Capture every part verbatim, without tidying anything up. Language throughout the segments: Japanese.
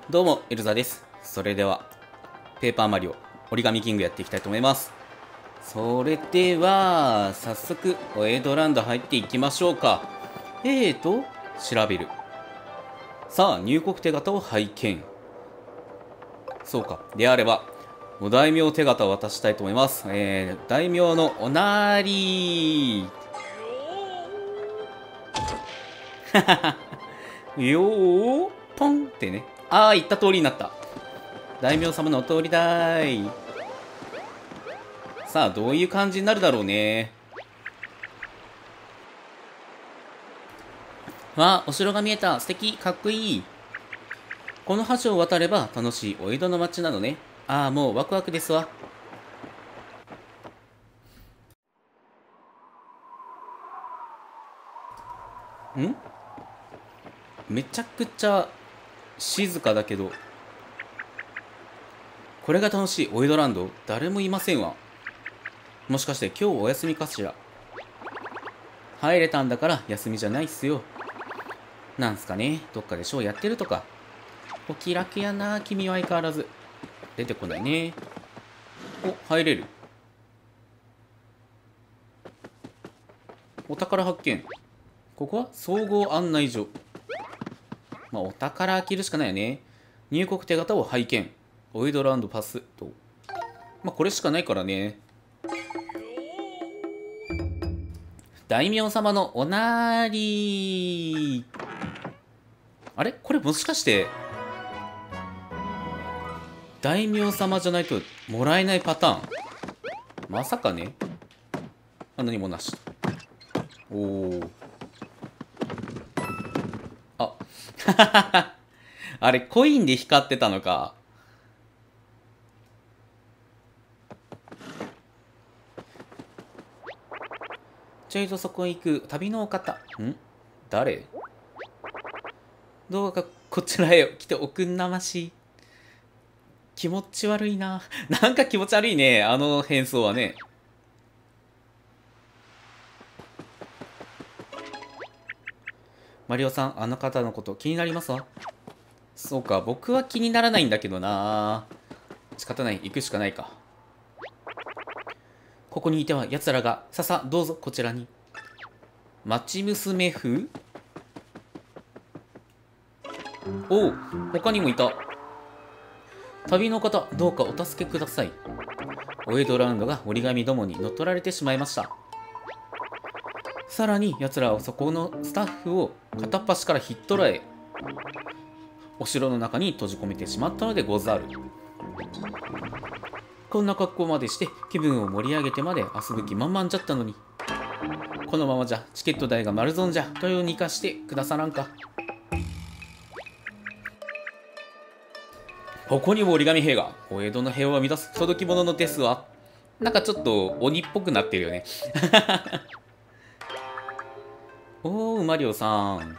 どうも、エルザです。それでは、ペーパーマリオ、折り紙キングやっていきたいと思います。それでは、早速、おエドランド入っていきましょうか。えーと、調べる。さあ、入国手形を拝見。そうか。であれば、お大名手形を渡したいと思います。えー、大名のおなーりー。よー、ポンってね。ああ、言った通りになった。大名様のお通りだーい。さあ、どういう感じになるだろうね。わあ、お城が見えた。素敵、かっこいい。この橋を渡れば楽しいお江戸の街なのね。ああ、もうワクワクですわ。んめちゃくちゃ静かだけど。これが楽しいお江戸ランド？誰もいませんわ。もしかして今日お休みかしら？入れたんだから休みじゃないっすよ。なんすかね、どっかでショーやってるとか。お気楽やな、君は相変わらず。出てこないね。お、入れる。お宝発見。ここは総合案内所。まあ、お宝開けるしかないよね。入国手形を拝見。お江戸ランドパスと。まあ、これしかないからね。大名様のおなーりー。あれこれもしかして、大名様じゃないともらえないパターン？まさかね。あ、何もなし。おお。あ、あれ、コインで光ってたのか。ちょいとそこへ行く旅のお方。ん誰？どうかこちらへ来ておくんなまし。気持ち悪いな。なんか気持ち悪いね。あの変装はね。マリオさん、あの方のこと気になりますわ。そうか、僕は気にならないんだけどな。仕方ない、行くしかないか。ここにいては奴らが、ささ、どうぞこちらに。町娘風？おう、他にもいた。旅の方、どうかお助けください。お江戸ラウンドが折り紙どもに乗っ取られてしまいました。さらに奴らはそこのスタッフを片っ端からひっ捕らえ、お城の中に閉じ込めてしまったのでござる。こんな格好までして気分を盛り上げてまで遊ぶ気満々じゃったのに、このままじゃチケット代が丸損じゃというにかしてくださらんか。ここにも折り紙兵が。お江戸の平和を乱す届き物のですわ。なんかちょっと鬼っぽくなってるよね。おー、マリオさん。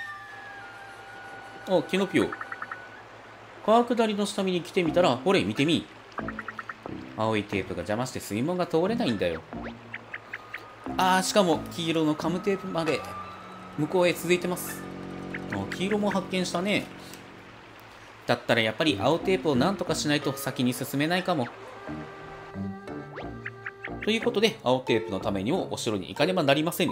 お、キノピオ。川下りの下見に来てみたら、ほれ、見てみ。青いテープが邪魔して水門が通れないんだよ。あー、しかも黄色のカムテープまで向こうへ続いてます。あ、黄色も発見したね。だったらやっぱり青テープをなんとかしないと先に進めないかも。ということで、青テープのためにもお城に行かねばなりません。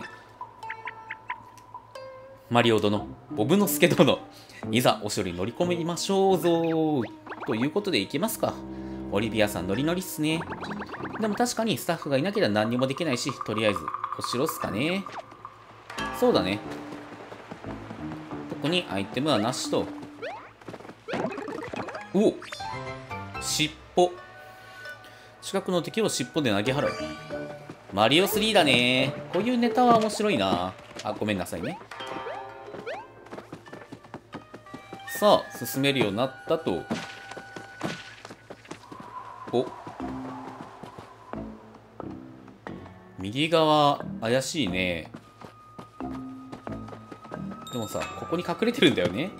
マリオ殿、ボブのスケ殿、いざお城に乗り込みましょうぞ。ということで行きますか。オリビアさんノリノリっすね。でも確かにスタッフがいなければ何にもできないし、とりあえずお城っすかね。そうだね。特にアイテムはなしと。お、尻尾。近くの敵を尻尾で投げ払う。マリオスリーだね。こういうネタは面白いな。あ、ごめんなさいね。さあ、進めるようになったと。お、右側怪しいね。でもさ、ここに隠れてるんだよね。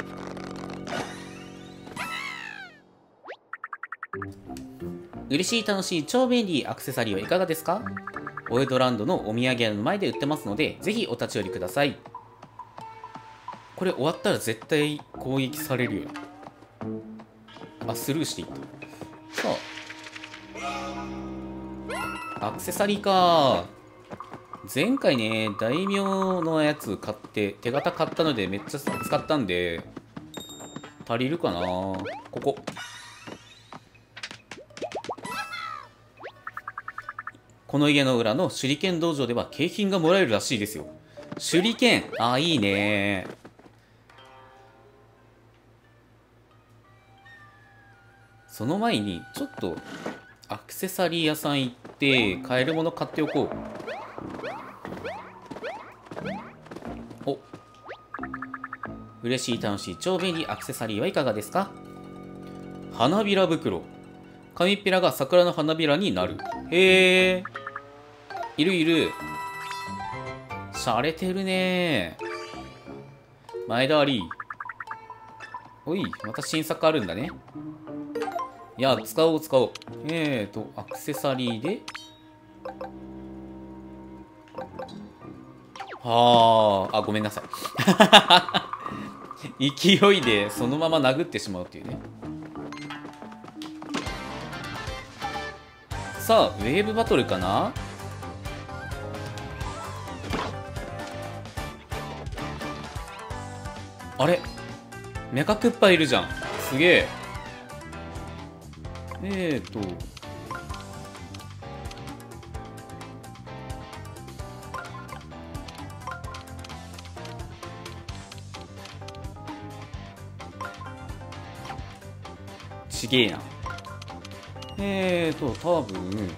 嬉しい、楽しい、超便利アクセサリーはいかがですか？お江戸ランドのお土産屋の前で売ってますので、ぜひお立ち寄りください。これ終わったら絶対攻撃されるよね。 あ、スルーしていった。さあアクセサリーか。前回ね大名のやつ買って手形買ったのでめっちゃ使ったんで足りるかな。こここの家の裏の手裏剣道場では景品がもらえるらしいですよ。手裏剣、あーいいね。その前にちょっとアクセサリー屋さん行って買えるもの買っておこう。お、嬉しい楽しい超便利アクセサリーはいかがですか。花びら袋、紙っぺらが桜の花びらになる。へえ、いるいる。しゃれてるね。前田あり。おい、また新作あるんだね。いや、使おう使おう。えーと、アクセサリーで。はあ、あ、ごめんなさい。勢いでそのまま殴ってしまうっていうね。さあ、ウェーブバトルかな。あれメカクッパいるじゃん。すげえ。えーとちげえな。えーと多分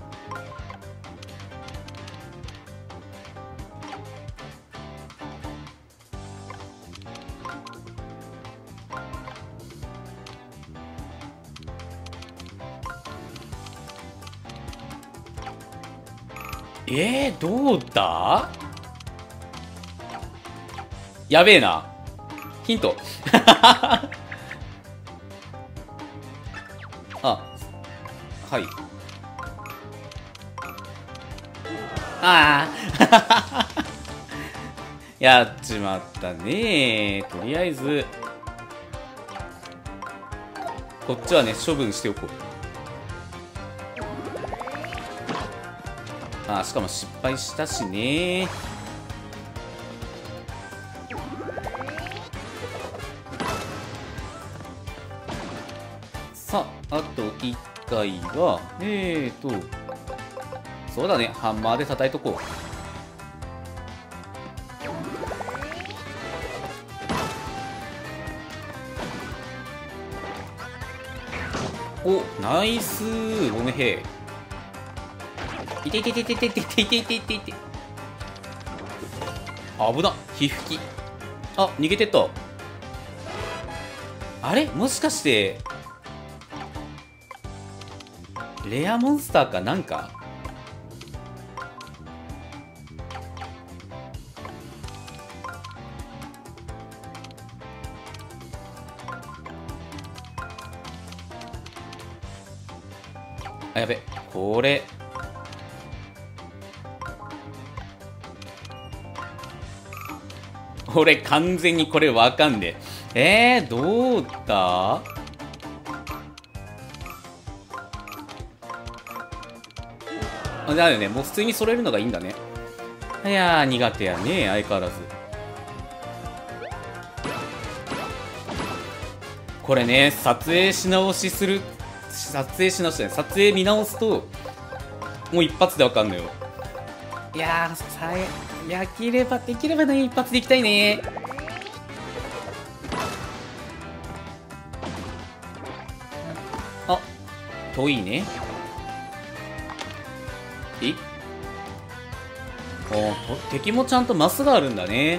えー、どうだ。やべえな。ヒントあ、はい。ああやっちまったね。とりあえずこっちはね処分しておこう。あ、しかも失敗したしね。さあ、あといっかいはえーとそうだね、ハンマーで叩いとこう。お、ナイスーゴメヘイ。いていていていていていていていていていて。危な、皮膚き。あ、逃げてった。あれもしかしてレアモンスターかなんか。あ、やべ、これ俺完全にこれわかんねえ。えー、どうだ。あ、だよね、もう普通に揃えるのがいいんだね。いやー苦手やね相変わらず。これね撮影し直しする撮影し直しじゃない撮影見直すともう一発でわかんのよ。いやーさえ焼きればできればね一発でいきたいね。あ、遠いね。えあと敵もちゃんとマスがあるんだね。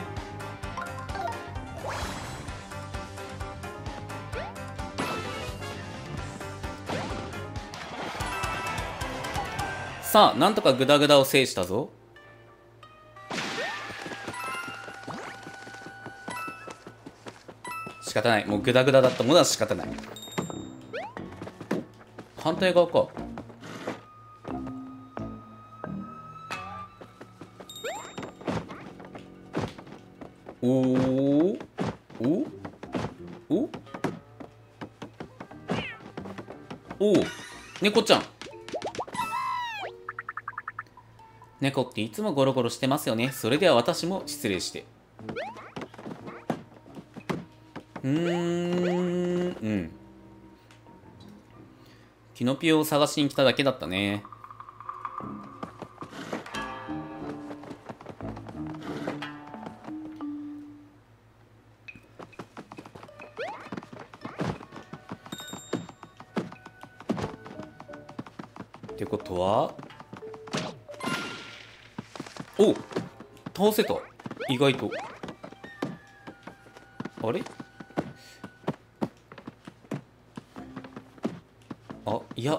さあなんとかグダグダを制したぞ。仕方ない、もうグダグダだったものは仕方ない。反対側か。おーおおおお、猫ちゃん。猫っていつもゴロゴロしてますよね。それでは私も失礼して。うーん、うん。キノピオを探しに来ただけだったね。ってことは、お、倒せた。意外と。あれ、あ、いや。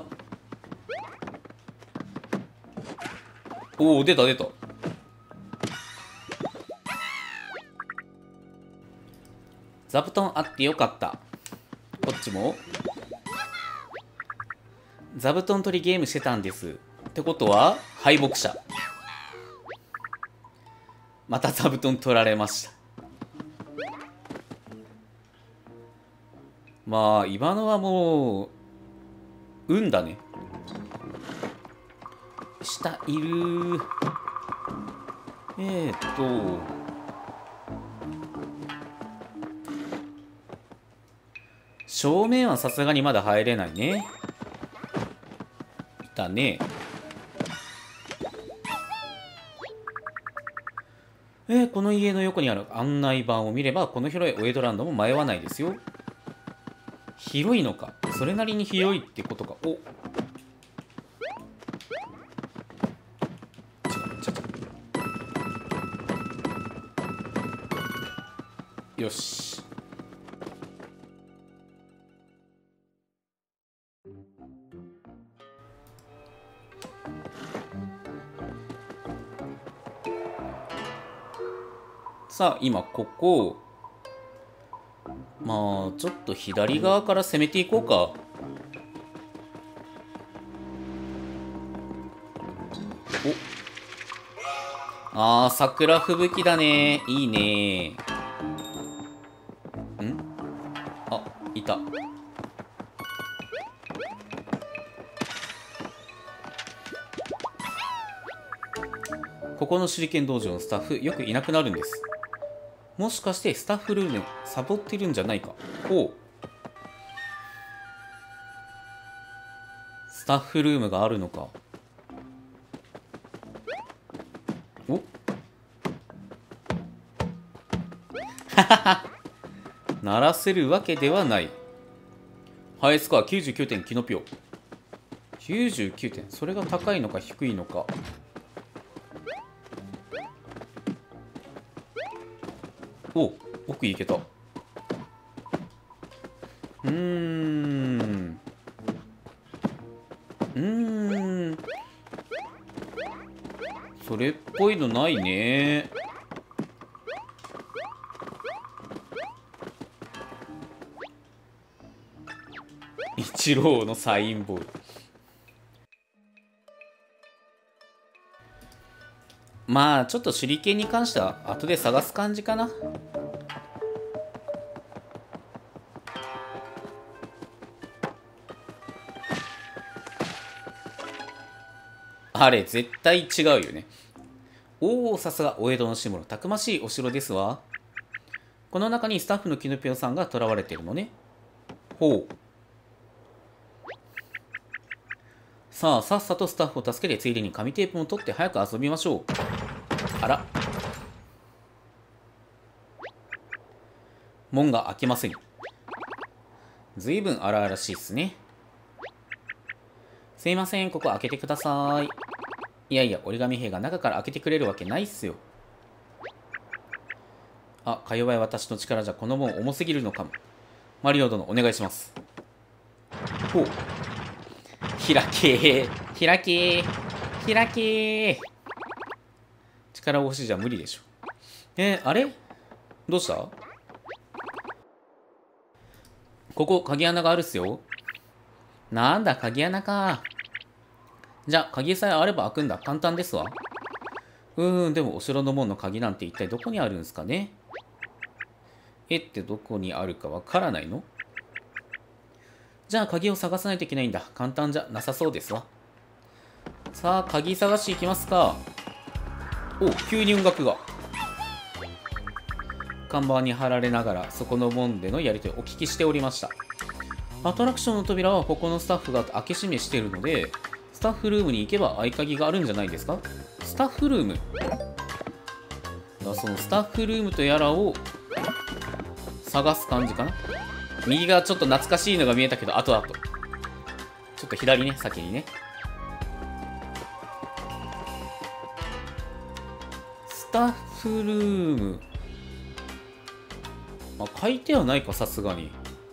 おお、出た出た。座布団あってよかった。こっちも座布団取りゲームしてたんです。ってことは敗北者。また座布団取られました。まあ今のはもう運だね。下いる。えー、っと正面はさすがにまだ入れないね。いたね。えー、この家の横にある案内板を見ればこの広いウエドランドも迷わないですよ。広いのか。それなりに広いってことか。お、ちょちょよし。さあ今ここ、まあちょっと左側から攻めていこうか。お、あー、桜吹雪だね。いいね。ん、あ、いた。ここの手裏剣道場のスタッフよくいなくなるんです。もしかしてスタッフルームサボってるんじゃないか。おう、スタッフルームがあるのか。おははは鳴らせるわけではない。ハイスコアきゅうじゅうきゅうてんキノピオ。きゅうじゅうきゅうてん、それが高いのか低いのか。お、奥行けた。うーんうーんそれっぽいのないね。一郎のサインボール。まあちょっと手裏剣に関しては後で探す感じかな。あれ絶対違うよね。おお、さすがお江戸の志村、たくましいお城ですわ。この中にスタッフのキノピオさんが囚われているのね。ほう。さあさっさとスタッフを助けて、ついでに紙テープも取って早く遊びましょう。あら、門が開きません。ずいぶん荒々しいっすね。すいません、ここ開けてください。いやいや、折り紙兵が中から開けてくれるわけないっすよ。あ、か弱い私の力じゃこの門重すぎるのかも。マリオ殿、お願いします。ほう。開けー、開けー、開けー。力押しじゃ無理でしょ。えー、あれどうした？ここ、鍵穴があるっすよ。なんだ、鍵穴か。じゃあ、鍵さえあれば開くんだ。簡単ですわ。うーん、でもお城の門の鍵なんて一体どこにあるんすかね。えってどこにあるかわからないの？ じゃあ鍵を探さないといけないんだ。簡単じゃなさそうですわ。さあ、鍵探し行きますか。お、急に音楽が。看板に貼られながら、そこの門でのやり取りをお聞きしておりました。アトラクションの扉はここのスタッフが開け閉めしているので、スタッフルームに行けば合鍵があるんじゃないですか。スタッフルーム。そのスタッフルームとやらを探す感じかな。右がちょっと懐かしいのが見えたけど、後々。ちょっと左ね、先にね。スタッフルーム。あ、書いてはないか、さすがに。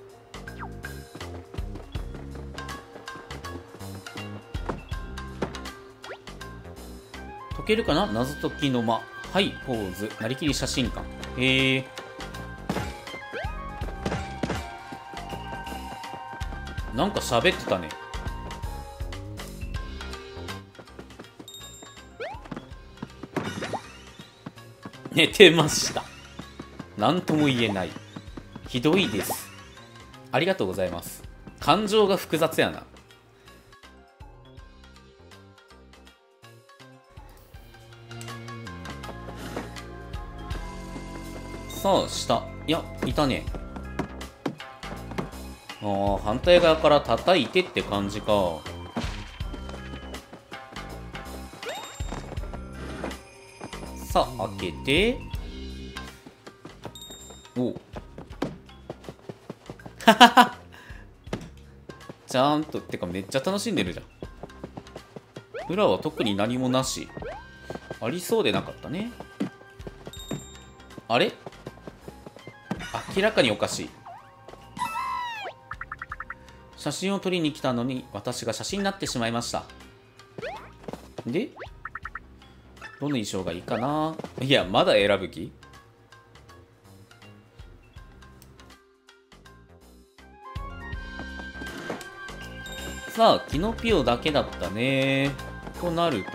解けるかな。謎解きの間。はい、ポーズ。なりきり写真館。へえ。なんか喋ってたね。寝てました。なんとも言えない。ひどいです。ありがとうございます。感情が複雑やな。さあ、下。いや、いたね。ああ、反対側から叩いてって感じか。さあ、開けて。おう。ははは。ちゃんと、てかめっちゃ楽しんでるじゃん。裏は特に何もなし。ありそうでなかったね。あれ？明らかにおかしい。写真を撮りに来たのに私が写真になってしまいました。で、どの衣装がいいかな。いや、まだ選ぶ気？さあ、キノピオだけだったね。となると、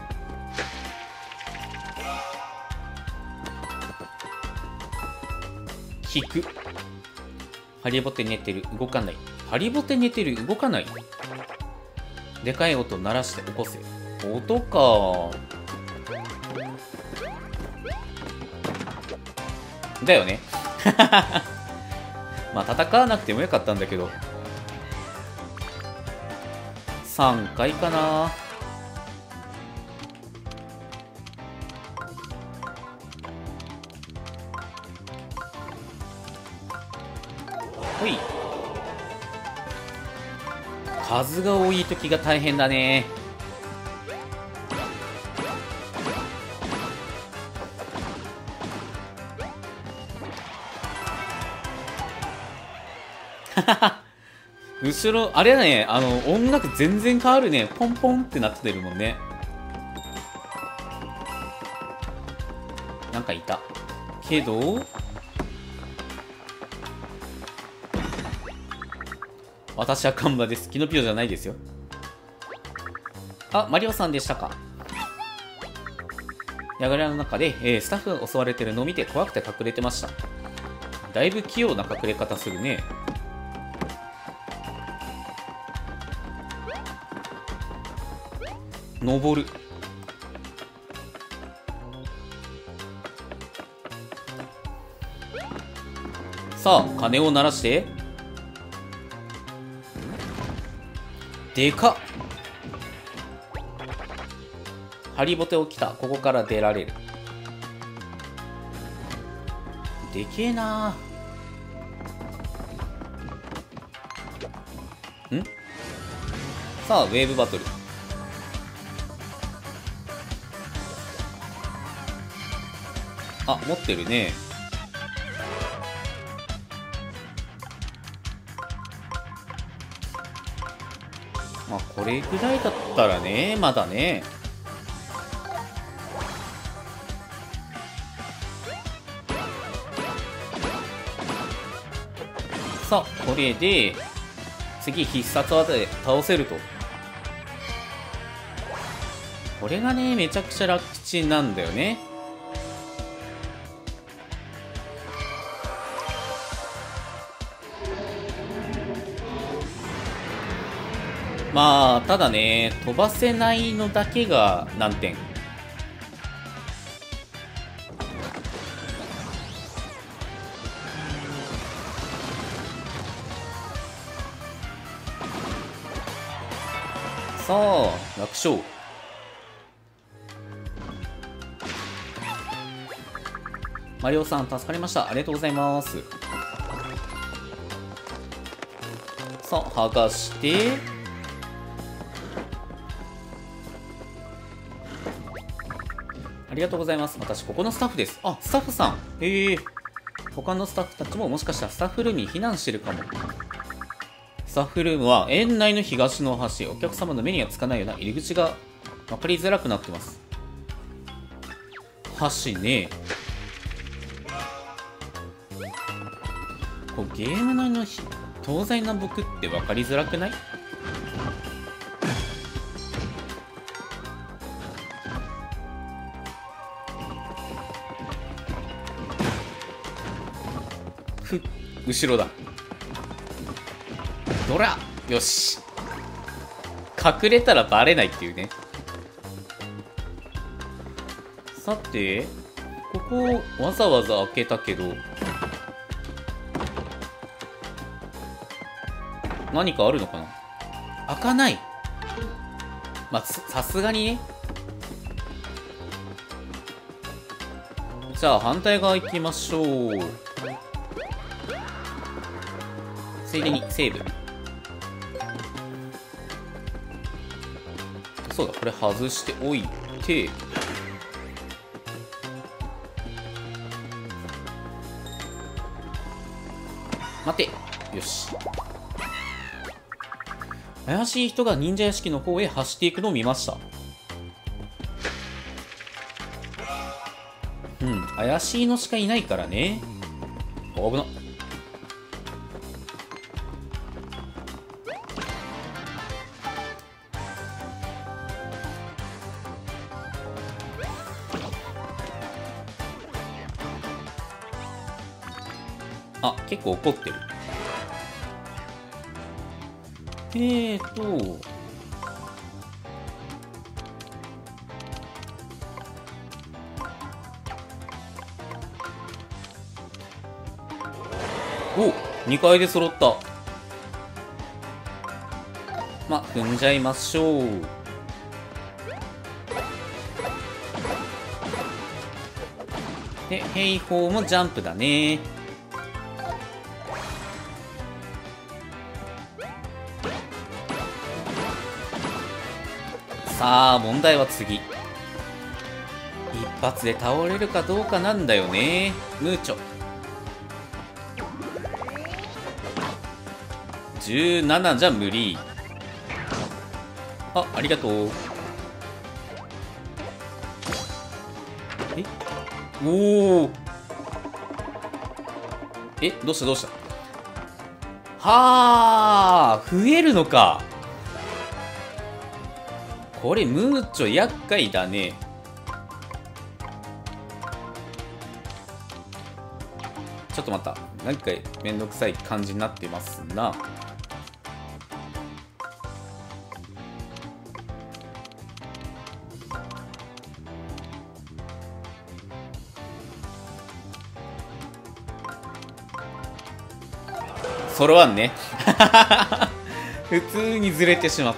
引く。ハリボテ寝てる、動かない。ハリボテ寝てる、動かない。でかい音鳴らして起こせ。音か。だよね。まあ戦わなくてもよかったんだけど。さんかいかな。ほい。数が多い時が大変だね。後ろあれだね、あの音楽全然変わるね。ポンポンってなってるもんね。なんかいたけど、私はカンバです。キノピオじゃないですよ。あ、マリオさんでしたか。櫓の中で、えー、スタッフが襲われてるのを見て怖くて隠れてました。だいぶ器用な隠れ方するね。登る。さあ、鐘を鳴らして。でかっ。ハリボテを着た。ここから出られる。でけえな。んさあ、ウェーブバトル。あ、持ってるね。まあ、これぐらいだったらね、まだね。さあ、これで、次必殺技で倒せると。これがね、めちゃくちゃ楽ちんなんだよね。 まあただね、飛ばせないのだけが難点。さあ楽勝。マリオさん助かりました、ありがとうございます。さあ剥がして、ありがとうございます。私ここのスタッフです。あ、スタッフさん。へえ。他のスタッフたちももしかしたらスタッフルームに避難してるかも。スタッフルームは園内の東の端、お客様の目にはつかないような入り口が分かりづらくなってます。端ね。こうゲーム内の東西南北って分かりづらくない？ふ、後ろだ。どら、よし。隠れたらバレないっていうね。さて、ここわざわざ開けたけど、何かあるのかな？開かない。まあ、さすがにね。じゃあ反対側行きましょう。ついでにセーブ。そうだ、これ外しておいて、待て。よし。怪しい人が忍者屋敷の方へ走っていくのを見ました。うん、怪しいのしかいないからね。危な。あ、結構怒ってる。えーとお、にかいで揃った。まあ踏んじゃいましょう。でヘイホーもジャンプだね。さあ問題は次、一発で倒れるかどうかなんだよね。ムーチョじゅうななじゃ無理。あ、ありがとう。え、おお、え、どうしたどうした。はあ、増えるのか。これムーチョ厄介だね。ちょっと待った、なんかめんどくさい感じになってますな。揃わんね。普通にずれてしまった。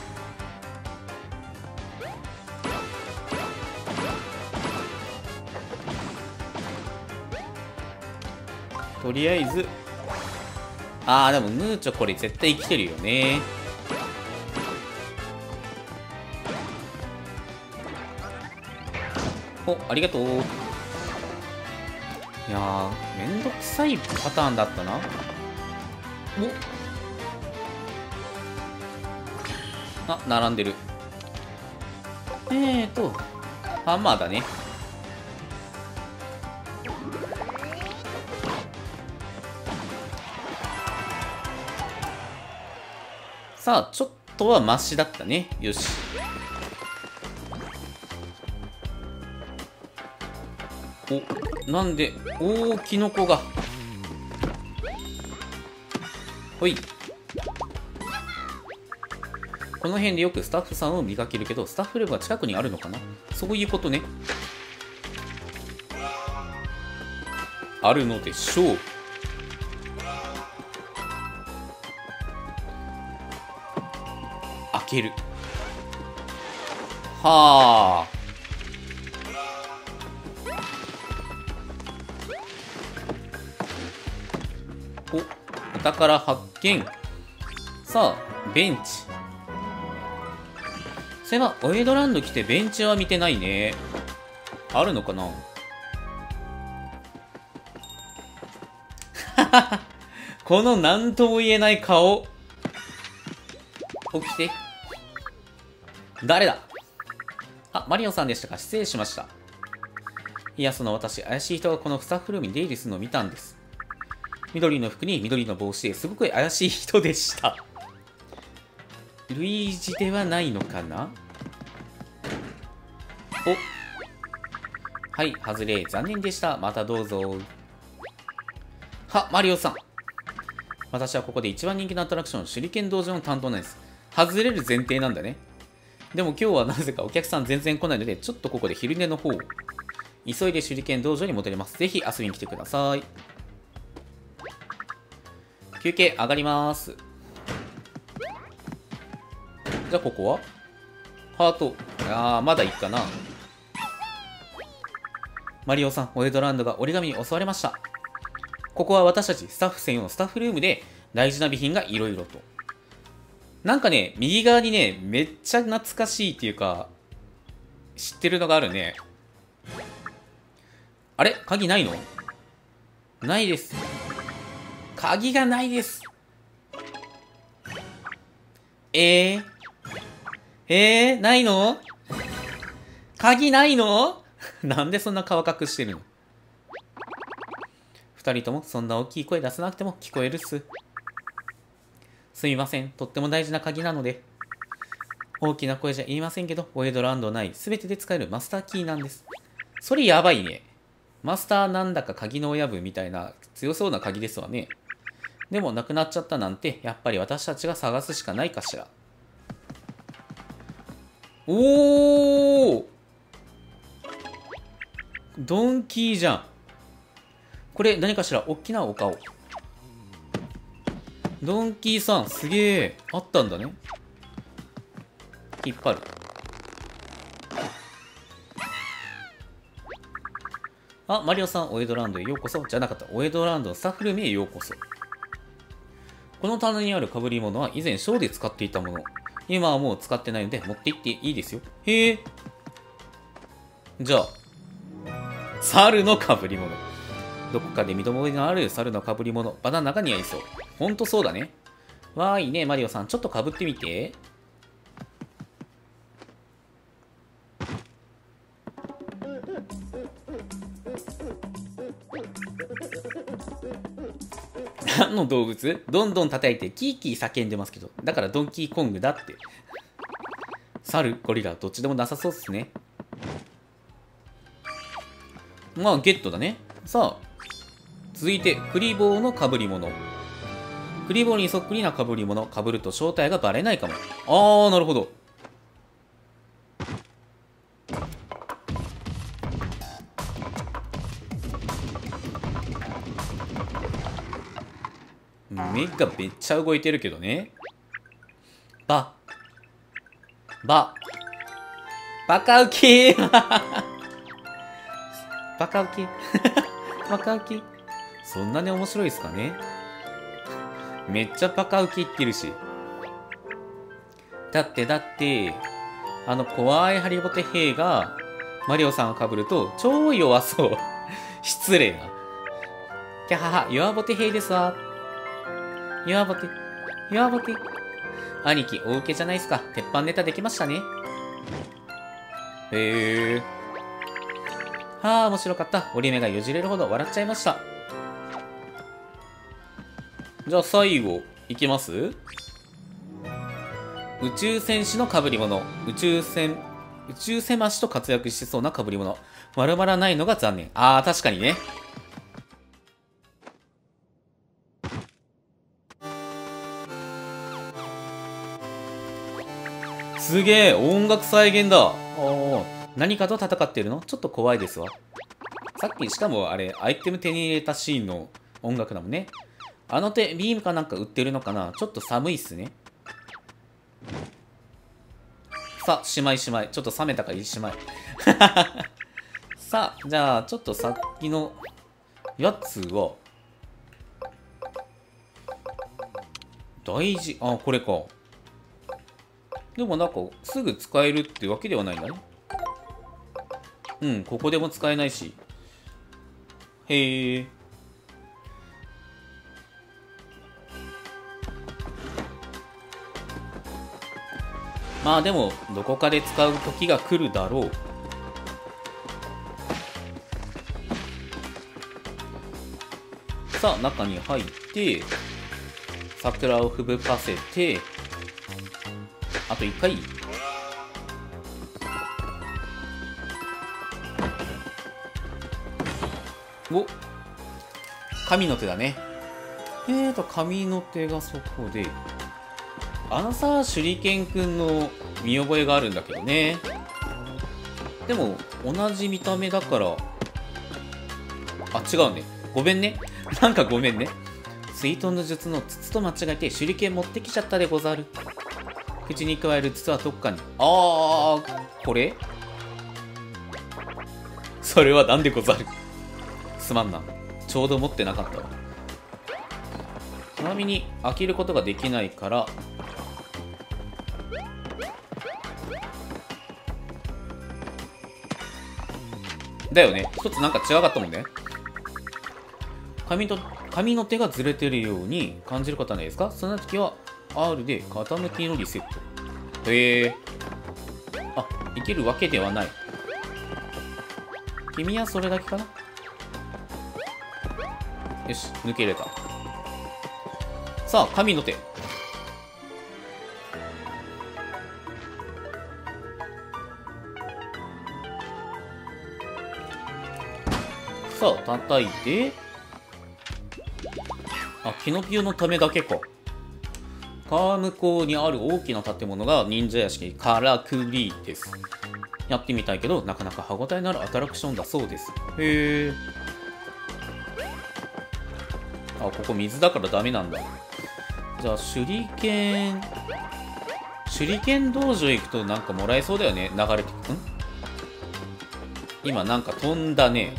とりあえず、あーでもムーチョこれ絶対生きてるよね。お、ありがとう。いやーめんどくさいパターンだったな。お、あ、並んでる。えーとハンマーだね。さあちょっとはマシだったね。よし。お、なんで、おー、キノコが。ほい。 この辺でよくスタッフさんを見かけるけど、スタッフルームが近くにあるのかな。そういうことね。あるのでしょう。開ける。はあ。お、お宝発見。さあ、ベンチ。そういえば、おエドランド来てベンチは見てないね。あるのかな。この何とも言えない顔。起きて。誰だ。あ、マリオさんでしたか。失礼しました。いや、その私、怪しい人がこのスタッフルームに出入りするのを見たんです。緑の服に緑の帽子ですごく怪しい人でした。ルイージではないのかな。お、はい、外れ。残念でした。またどうぞ。は、マリオさん。私はここで一番人気のアトラクション、手裏剣道場の担当なんです。外れる前提なんだね。でも今日はなぜかお客さん全然来ないので、ちょっとここで昼寝の方を。急いで手裏剣道場に戻ります。ぜひ遊びに来てください。休憩上がります。じゃあここはハート。あー、まだいいかな。マリオさん、おエドランドが折り紙に襲われました。ここは私たちスタッフ専用のスタッフルームで大事な備品がいろいろと。なんかね、右側にね、めっちゃ懐かしいっていうか、知ってるのがあるね。あれ鍵ないの？ないです。鍵がないです。えー、えー、ないの？鍵ないの？なんでそんな顔隠してるの？二人ともそんな大きい声出さなくても聞こえるっす。すみません。とっても大事な鍵なので。大きな声じゃ言いませんけど、おエドランド内すべてで使えるマスターキーなんです。それやばいね。マスターなんだか鍵の親分みたいな強そうな鍵ですわね。でもなくなっちゃったなんて、やっぱり私たちが探すしかないかしら。おー！ドンキーじゃん。これ何かしら大きなお顔。ドンキーさん、すげえ。あったんだね。引っ張る。あ、マリオさん、おエドランドへようこそ。じゃなかった。おエドランドのスタッフルームへようこそ。この棚にある被り物は以前ショーで使っていたもの。今はもう使ってないので持って行っていいですよ。へえ。じゃあ、猿の被り物。どこかで見覚えのある猿の被り物。バナナが似合いそう。ほんとそうだね。わーいね、マリオさん。ちょっと被ってみて。何の動物？どんどん叩いてキーキー叫んでますけど。だからドンキーコングだって。猿、ゴリラ、どっちでもなさそうっすね。まあ、ゲットだね。さあ、続いて、クリボーの被り物。クリボーにそっくりな被り物。被ると正体がバレないかも。あー、なるほど。目がめっちゃ動いてるけどね。バ。バ。バカウキーバカウキバカウキそんなに面白いですかね。めっちゃバカウキ言ってるし。だってだって、あの怖いハリボテ兵がマリオさんを被ると超弱そう。失礼な。キャハハ、弱ボテ兵ですわ。弱ボテ、弱ボテ。兄貴、お受けじゃないですか。鉄板ネタできましたね。へえ。はあ、面白かった。折り目がよじれるほど笑っちゃいました。じゃあ最後、いきます？宇宙戦士の被り物。宇宙戦、宇宙せましと活躍しそうな被り物。丸まらないのが残念。ああ、確かにね。 すげえ、音楽再現だ。おお、何かと戦ってるの？ちょっと怖いですわ。さっき、しかもあれ、アイテム手に入れたシーンの音楽だもんね。あの手、ビームかなんか売ってるのかな？ちょっと寒いっすね。さあ、しまいしまい。ちょっと冷めたからいいしまい。さあ、じゃあ、ちょっとさっきのやつは、大事。あ、これか。でもなんか、すぐ使えるってわけではないんだね。うん、ここでも使えないし。へえ。まあでも、どこかで使う時が来るだろう。さあ、中に入って、桜をふぶかせて、あといっかい。お、神の手だね。えーと、神の手がそこで、あのさ、手裏剣くんの見覚えがあるんだけどね。でも、同じ見た目だから、あ、違うね。ごめんね。なんかごめんね。水遁の術の筒と間違えて手裏剣持ってきちゃったでござる。口に加える筒はどっかに。あー、これそれはなんでござる。すまんな。ちょうど持ってなかったわ。ちなみに、開けることができないから、だよね。一つなんか違かったもんね。紙と、紙の手がずれてるように感じる方ないですか？そんな時は アール で傾きのリセット。へえ。あ、いけるわけではない。君はそれだけかな？よし、抜けれた。さあ、神の手。さあ、叩いて。あ、キノピオのためだけか。川向こうにある大きな建物が忍者屋敷カラクリです。やってみたいけど、なかなか歯応えのあるアトラクションだそうです。へえ。あ、ここ水だからダメなんだ。じゃあ、手裏剣。手裏剣道場行くとなんかもらえそうだよね。流れてく。ん？今なんか飛んだね。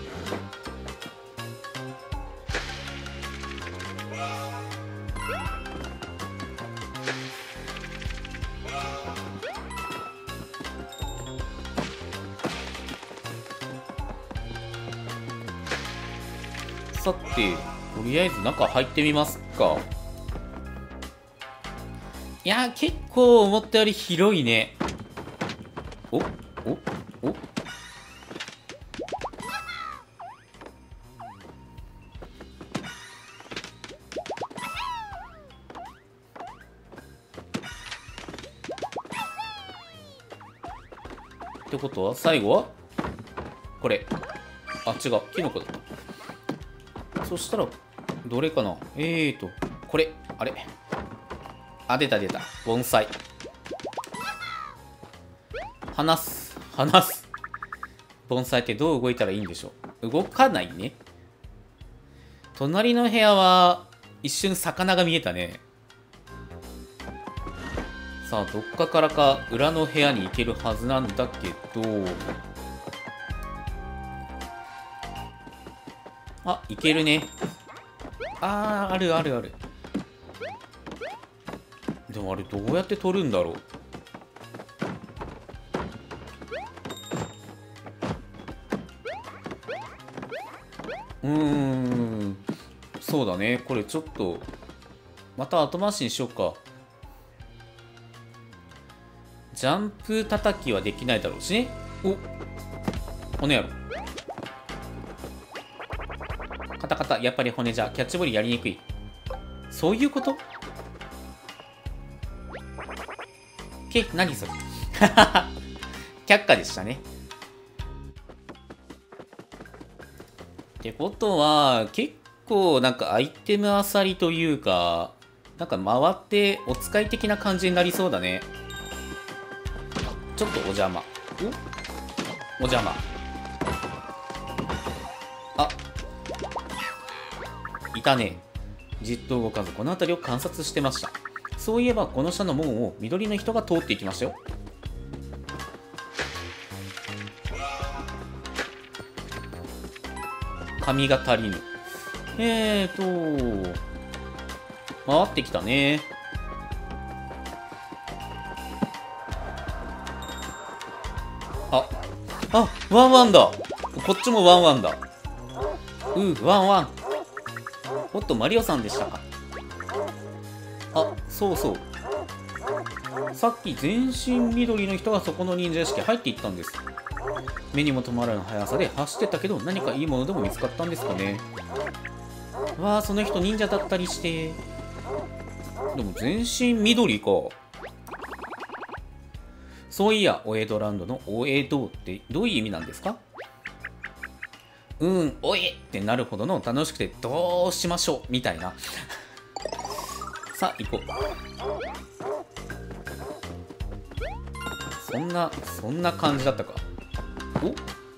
さて、とりあえず中入ってみますか。いやー、結構思ったより広いね。おおおってことは、最後はこれ。あ、違う。キノコだった。そしたら、どれかな？えーと、これ。あれ？あ、出た出た。盆栽。離す。離す。盆栽ってどう動いたらいいんでしょう？動かないね。隣の部屋は、一瞬魚が見えたね。さあ、どっかからか裏の部屋に行けるはずなんだけど。あ、行けるね。あー、あるあるある。でもあれどうやって取るんだろう。うーん。そうだね。これちょっと、また後回しにしようか。ジャンプ叩きはできないだろうしね。お、骨やろ。カタカタ、やっぱり骨じゃキャッチボールやりにくい。そういうこと？け、何それ。却下でしたね。ってことは、結構なんかアイテムあさりというか、なんか回ってお使い的な感じになりそうだね。 ちょっとお邪魔。おお邪魔。あ、いたね。じっと動かずこの辺りを観察してました。そういえばこの下の門を緑の人が通っていきましたよ。髪が足りぬ。えーと回ってきたね。ああ、ワンワンだ。こっちもワンワンだ。うん、ワンワン。おっと、マリオさんでしたか。あ、そうそう。さっき全身緑の人がそこの忍者屋敷入っていったんです。目にも留まらぬ速さで走ってたけど、何かいいものでも見つかったんですかね。わあ、その人忍者だったりして。でも全身緑か。そういや、お江戸ランドのお江戸ってどういう意味なんですか？うん、おえってなるほどの楽しくてどうしましょうみたいな。さあ、行こう。そんな、そんな感じだったか。お？こ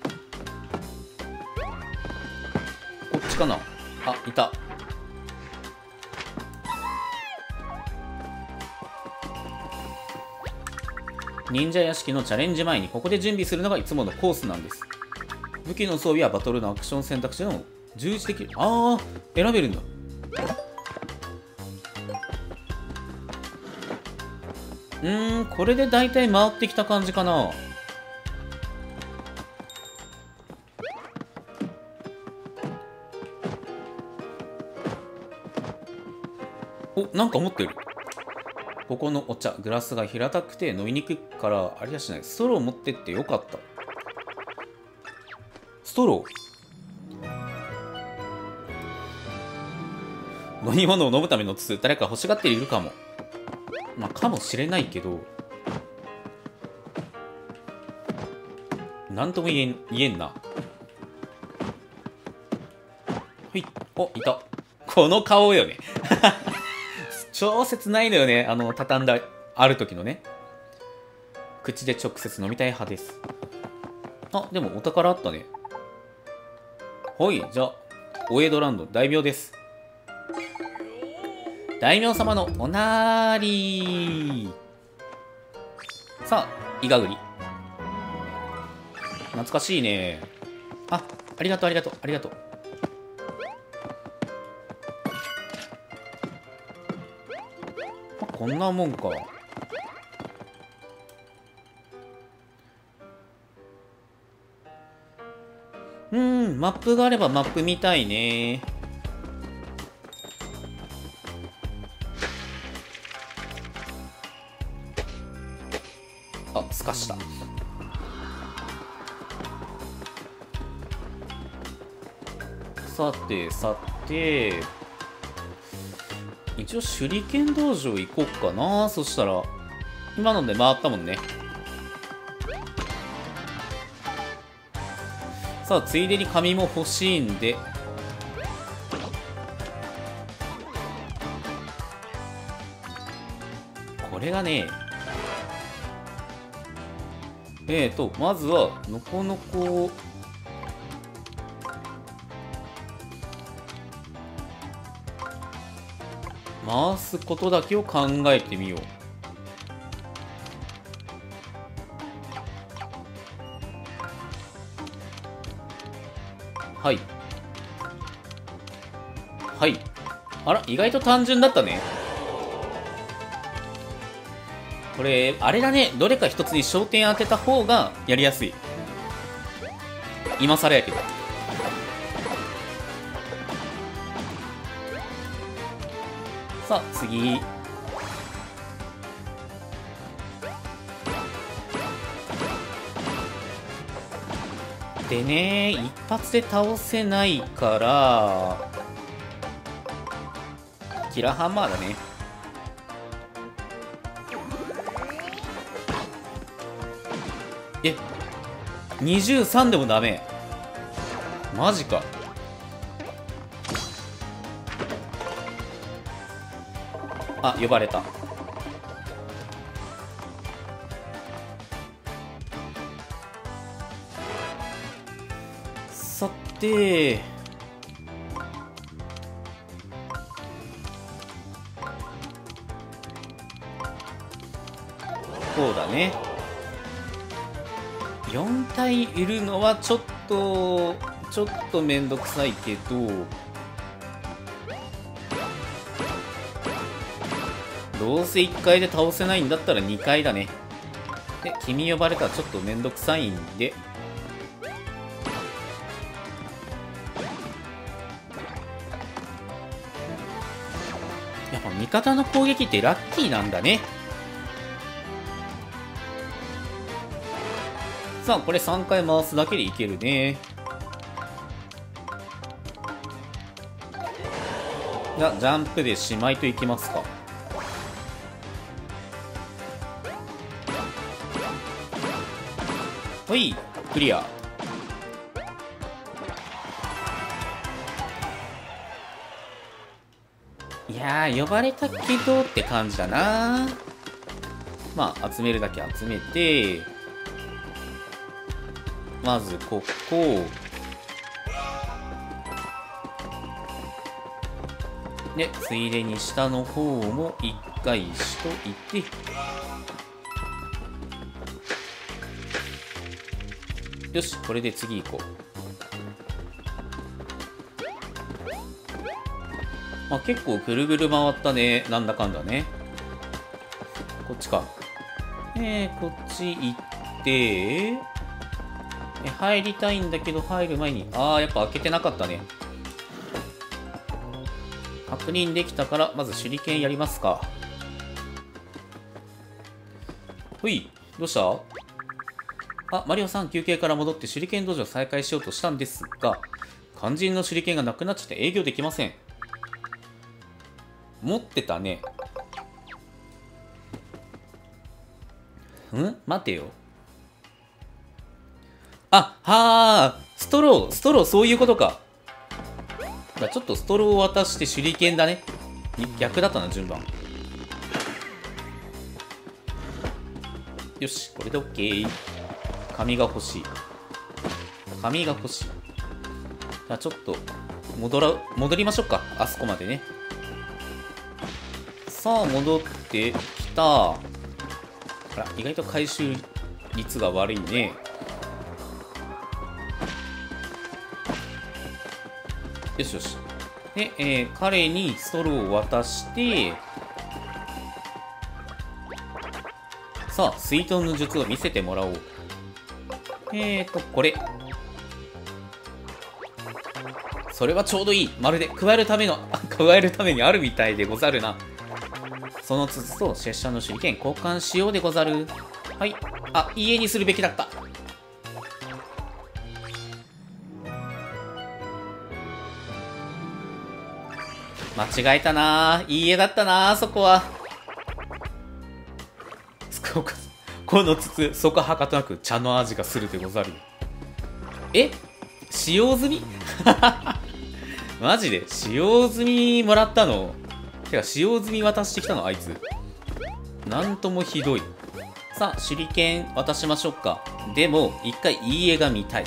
っちかな？あ、いた。忍者屋敷のチャレンジ前にここで準備するのがいつものコースなんです。武器の装備はバトルのアクション選択肢の充実できる。ああ、選べるんだ。うーん、これで大体回ってきた感じかな。お、なんか持ってる。ここのお茶、グラスが平たくて飲みにくいからありゃしない。ストロー持ってってよかった。ストロー、飲み物を飲むための筒、誰か欲しがっているかも。まあ、かもしれないけど、なんとも言えん、言えんな。はい。お、いた。この顔よね。超切ないのよね。あの、畳んだ、ある時のね。口で直接飲みたい派です。あ、でもお宝あったね。はい、じゃあ、お江戸ランド大名です。大名様のおなーりー。さあ、イガグリ。懐かしいね。あ、ありがとう、ありがとう、ありがとう。まあ、こんなもんか。うーん、マップがあればマップ見たいね。あ、すかした。さてさて、一応手裏剣道場行こっかな。そしたら今ので回ったもんね。さあ、ついでに紙も欲しいんで、これがね、えーとまずはのこのこ回すことだけを考えてみよう。はいはい。あら、意外と単純だったね。これあれだね、どれか一つに焦点当てた方がやりやすい。今更やけど。さあ次、でね、一発で倒せないからキラーハンマーだね。え、にじゅうさんでもダメ。マジか。あ、呼ばれた。 て、こうだね。よん体いるのはちょっとちょっとめんどくさいけど、どうせいっかいで倒せないんだったらにかいだね。で、君呼ばれたらちょっとめんどくさいんで、やっぱ味方の攻撃ってラッキーなんだね。さあ、これさんかい回すだけでいけるね。じゃあジャンプでしまいといきますか。ほい、クリア。いやー、呼ばれたけどって感じだな。まあ集めるだけ集めて、まずここで、ついでに下の方も一回しといて、よし、これで次行こう。まあ、結構ぐるぐる回ったね。なんだかんだね。こっちか。えー、こっち行って、え入りたいんだけど入る前に、あー、やっぱ開けてなかったね。確認できたから、まず手裏剣やりますか。ほい、どうした？あ、マリオさん、休憩から戻って手裏剣道場再開しようとしたんですが、肝心の手裏剣がなくなっちゃって営業できません。持ってたね。ん？待てよ。あ、はー、ストロー、ストロー、そういうことか。だちょっとストローを渡して手裏剣だね。逆だったな、順番。よし、これで OK。紙が欲しい。紙が欲しい。じゃあちょっと、戻ら、戻りましょうか。あそこまでね。さあ、戻ってきた。あら、意外と回収率が悪いね。よしよし。で、えー、彼にストローを渡して、さあ、水遁の術を見せてもらおう。えーと、これ。それはちょうどいい。まるで加えるための、加えるためにあるみたいでござるな。その筒と拙者の手裏剣交換しようでござる。はい。あ、家にするべきだった。間違えたな。いい家だったな、そこは。この筒、そこはかとなく茶の味がするでござる。え？使用済みマジで使用済みもらったの？てか、使用済み渡してきたのあいつ。なんともひどい。さあ、手裏剣渡しましょうか。でも、一回いい絵が見たい。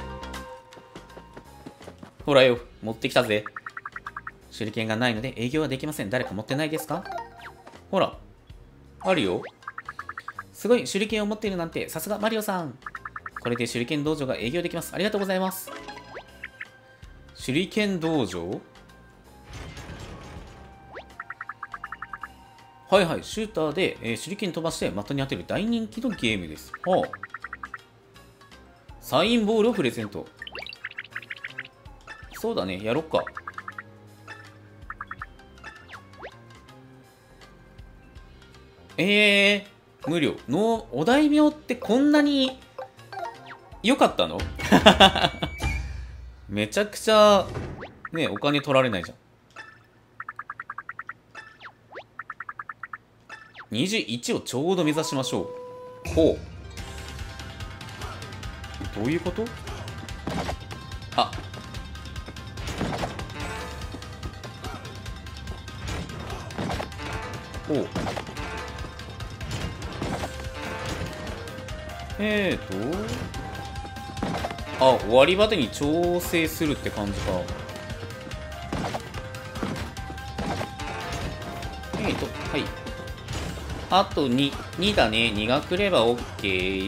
ほらよ、持ってきたぜ。手裏剣がないので営業はできません。誰か持ってないですか？ほら、あるよ。すごい、手裏剣を持っているなんて、さすがマリオさん。これで手裏剣道場が営業できます。ありがとうございます。手裏剣道場？はいはい、シューターで、えー、手裏剣飛ばして的に当てる大人気のゲームです。はあ。サインボールをプレゼント。そうだね、やろっか。えー、無料。のお大名ってこんなに良かったの？めちゃくちゃ、ね、お金取られないじゃん。にじゅういちをちょうど目指しましょう。ほう。どういうこと？あ。ほう。えーと。 あ、終わりまでに調整するって感じか。えーと、はい。あとに、にだね。にが来れば OK。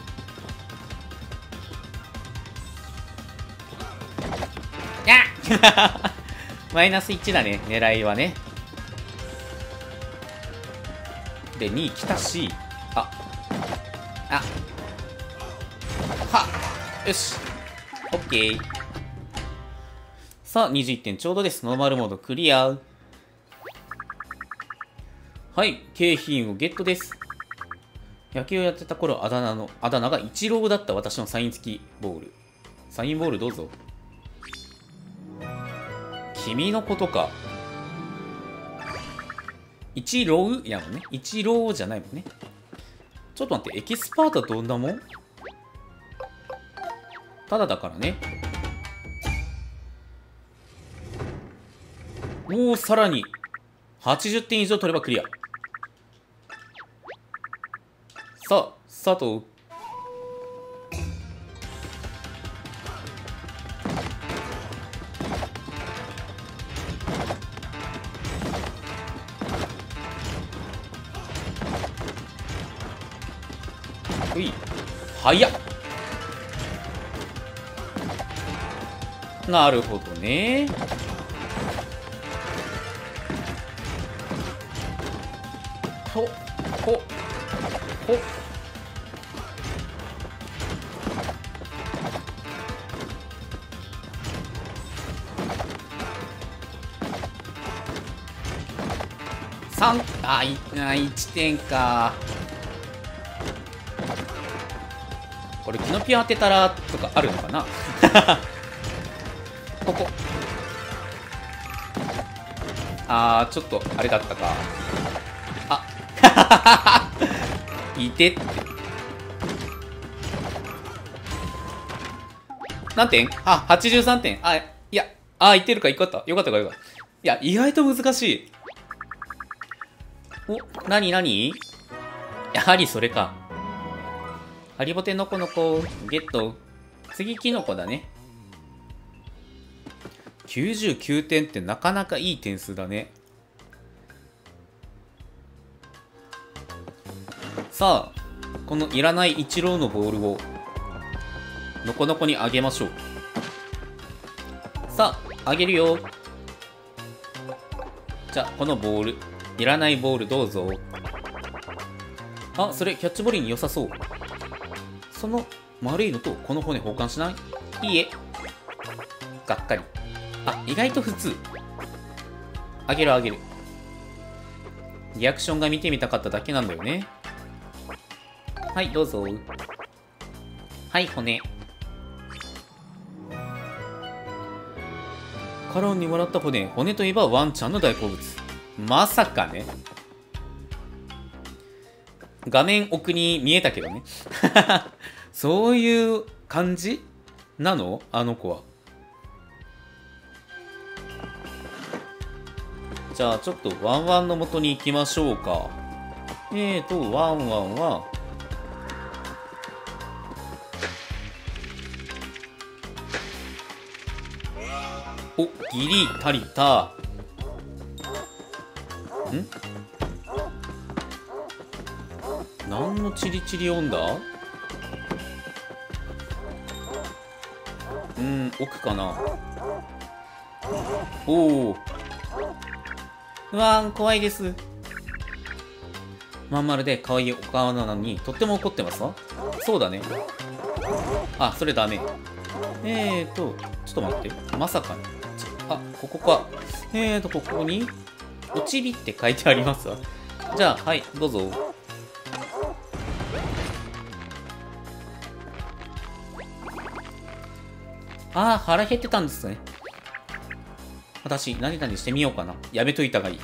あマイナスいちだね、狙いはね。で、に来たし、あ、あ、はよし、OK。さあ、にじゅういってんちょうどです。ノーマルモードクリア。はい、景品をゲットです。野球をやってた頃、あだ名の、あだ名がイチローだった私のサイン付きボール。サインボールどうぞ。君のことか。イチローやもんね。イチローじゃないもんね。ちょっと待って、エキスパートはどんなもん？ただだからね。おお、さらにはちじゅってん以上取ればクリア。さあ、スタート。うい、早っ。なるほどね。ほほほさん、あいあいちてんか。これキノピオ当てたらとかあるのかなここ、あーちょっとあれだったか。あいてって。何点？あ、はちじゅうさんてん。あ、いや、あ、いってるか、よかった。よかったか、よかった。いや、意外と難しい。お、なになに？やはりそれか。ハリボテのこのこ、ゲット。次、キノコだね。きゅうじゅうきゅうてんってなかなかいい点数だね。さあ、このいらないイチローのボールを、のこのこにあげましょう。さあ、あげるよ。じゃあ、このボール。いらないボールどうぞ。あ、それキャッチボールに良さそう。その丸いのとこの骨交換しない？いいえ。がっかり。あ、意外と普通。あげるあげる。リアクションが見てみたかっただけなんだよね。はい、どうぞ。はい、骨。カロンにもらった骨。骨といえばワンちゃんの大好物。まさかね。画面奥に見えたけどね。そういう感じなの？あの子は。じゃあちょっとワンワンの元に行きましょうか。えーと、ワンワンは、お、ギリ足りた。ん？何のチリチリ音だ？うん、奥かな。おお。うわー、怖いです。まん丸で可愛いお顔なのに、とっても怒ってますわ。そうだね。あ、それダメ。えーと、ちょっと待って。まさかね。あ、ここか。えーと、ここに、おちびって書いてありますわ。じゃあ、はい、どうぞ。あー、腹減ってたんですね。私、何々してみようかな。やめといたがいい。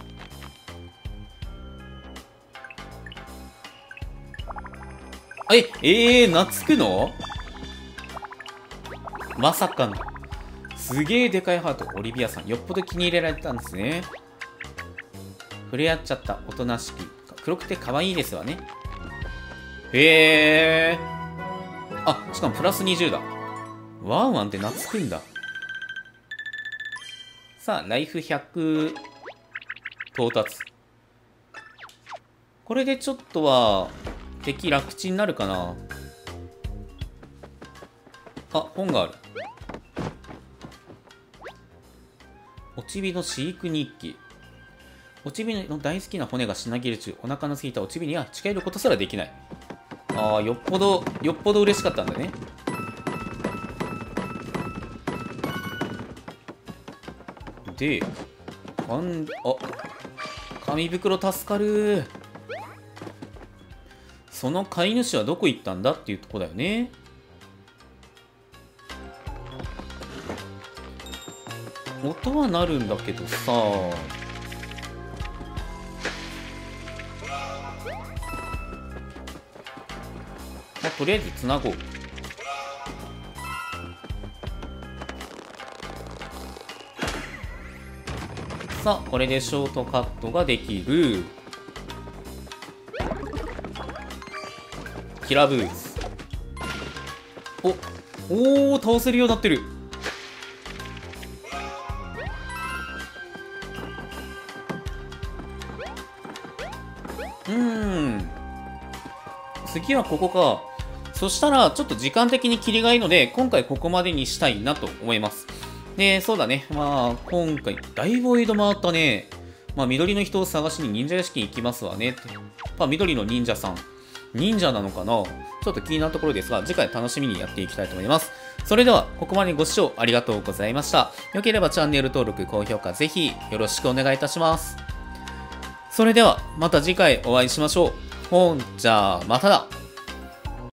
え、えー、懐くの？まさかの。すげえでかいハート。オリビアさん、よっぽど気に入れられたんですね。触れ合っちゃった。おとなしく。黒くて可愛いですわね。へえ。あ、しかもプラスにじゅうだ。 ワンワンって懐くんだ。さあ、ライフひゃく到達。これでちょっとは敵楽ちんになるかな。あ、本がある。おちびの飼育日記。おちびの大好きな骨が品切れ中、お腹の空いたおちびには近寄ることすらできない。ああ、よっぽど、よっぽど嬉しかったんだね。で、あん、あ、紙袋助かる。その飼い主はどこ行ったんだっていうとこだよね。音は鳴るんだけどさ、まあ、とりあえずつなごう。さあ、これでショートカットができる。キラブーツ。お、おー、倒せるようになってる。うーん。次はここか。そしたら、ちょっと時間的に切りがいいので、今回ここまでにしたいなと思います。で、そうだね。まあ、今回、だいぶ江戸回ったね。まあ、緑の人を探しに忍者屋敷に行きますわねって。まあ、緑の忍者さん。忍者なのかな、ちょっと気になるところですが、次回楽しみにやっていきたいと思います。それでは、ここまでご視聴ありがとうございました。よければチャンネル登録、高評価、ぜひよろしくお願いいたします。それでは、また次回お会いしましょう。ほんじゃあ、まただ。